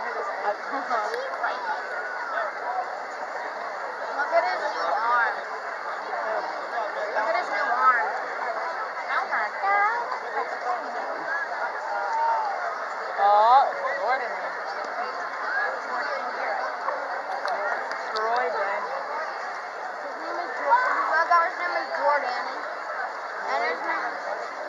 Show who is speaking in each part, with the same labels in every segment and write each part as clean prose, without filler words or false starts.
Speaker 1: hit his head.
Speaker 2: Look at his new arm. Look at his new arm. Oh my god.
Speaker 1: Oh, Jordan. Troy Daniel.
Speaker 2: His name is Jordan. That guy's name is Jordan. And his name is...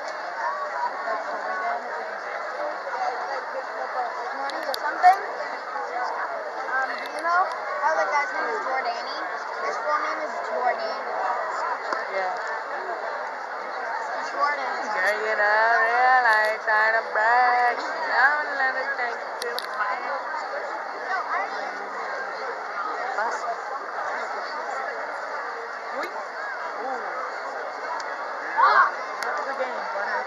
Speaker 2: You want to hear something? Do you know how the guy's name is Jordani? His full name is Jordan.
Speaker 1: Yeah.
Speaker 2: Jordan.
Speaker 1: Girl, you know, real, I ain't trying to brag. Don't let it take you to the plan. Awesome. Wait. Ooh. That's the game, butter.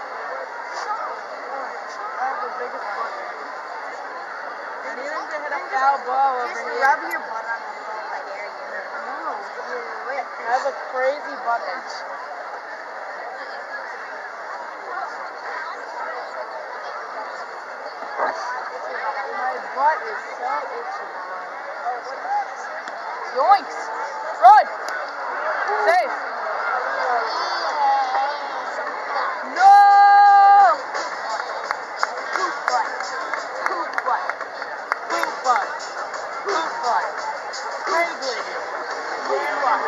Speaker 1: I have the biggest butter. I need him to hit a foul ball over
Speaker 2: Just
Speaker 1: here.
Speaker 2: rub your butt on the phone, I dare you.
Speaker 1: No.
Speaker 2: Wait.
Speaker 1: I have a crazy butt itch. My butt is so itchy. Yoinks! Run! Safe! No!
Speaker 2: Poop butt. Poop butt.
Speaker 1: Poop butt. Poop butt. Crazy. Poop butt.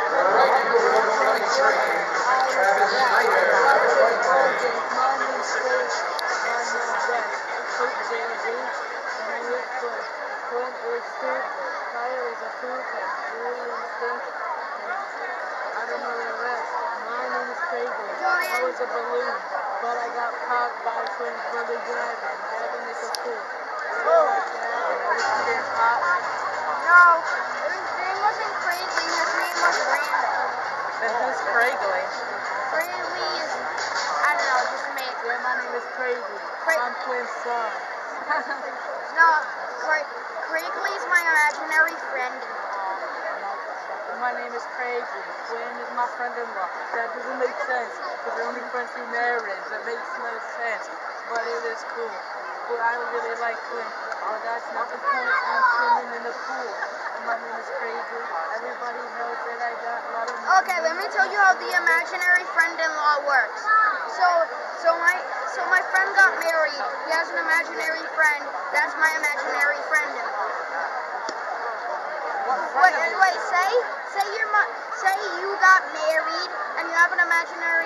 Speaker 1: Kyle is a pooper. Julian stinks. I don't know the rest. My name is Crazy. I was a balloon, but I got popped by twin brother Gavin. Gavin is a fool.
Speaker 2: Oh.
Speaker 1: I wish you didn't pop.
Speaker 2: No, his name wasn't Crazy. His name was Randall.
Speaker 1: Then who's Crazy?
Speaker 2: Crazy is, I don't know, just make.
Speaker 1: Yeah, my name is Crazy. I'm twin son.
Speaker 2: No, Crazy is my imaginary friend.
Speaker 1: My name is Crazy. Quinn is my friend-in-law. That doesn't make sense, because they're only friends through marriage. That makes no sense, but it is cool. But I really like Quinn. Oh, that's not the point. I'm swimming in the pool. And my name is Crazy. Everybody knows that I got a lot of money.
Speaker 2: Okay, let me tell you how the imaginary friend-in-law works. So my friend got married. He has an imaginary friend. That's my imaginary friend-in-law. Wait, say you got married and you have an imaginary.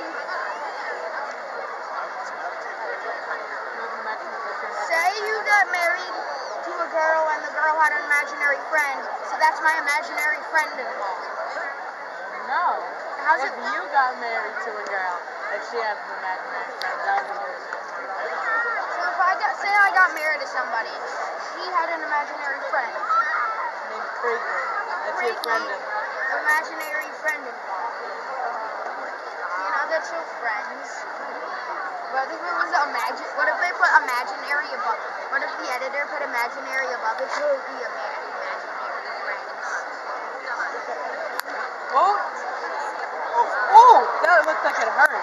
Speaker 2: Say you got married to a girl and the girl had an imaginary friend. So that's my imaginary friend-in-law.
Speaker 1: No.
Speaker 2: How's
Speaker 1: if
Speaker 2: it?
Speaker 1: you got married to a girl and she has an imaginary friend, that would be
Speaker 2: So if say I got married to somebody, he had an imaginary friend.
Speaker 1: named Crazy. That's your friend-in-law.
Speaker 2: Imaginary friend-in-law. You know, they're two friends. What if it was what if they put imaginary above? What if the editor put imaginary above it? So it would be imaginary friends.
Speaker 1: Oh! Oh! That looked like it hurt.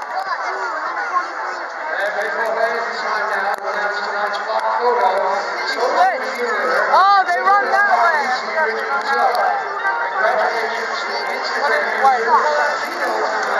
Speaker 1: Oh, they run that way. What is worse?